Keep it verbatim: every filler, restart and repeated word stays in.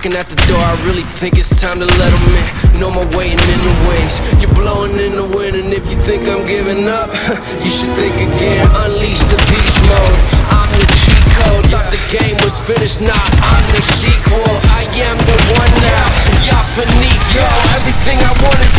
knocking at the door, I really think it's time to let them in. No more waiting in the wings, you're blowing in the wind. And if you think I'm giving up, you should think again. Unleash the beast mode, I'm the cheat code. Thought the game was finished, nah, I'm the sequel. I am the one now, y'all finito. Everything I want is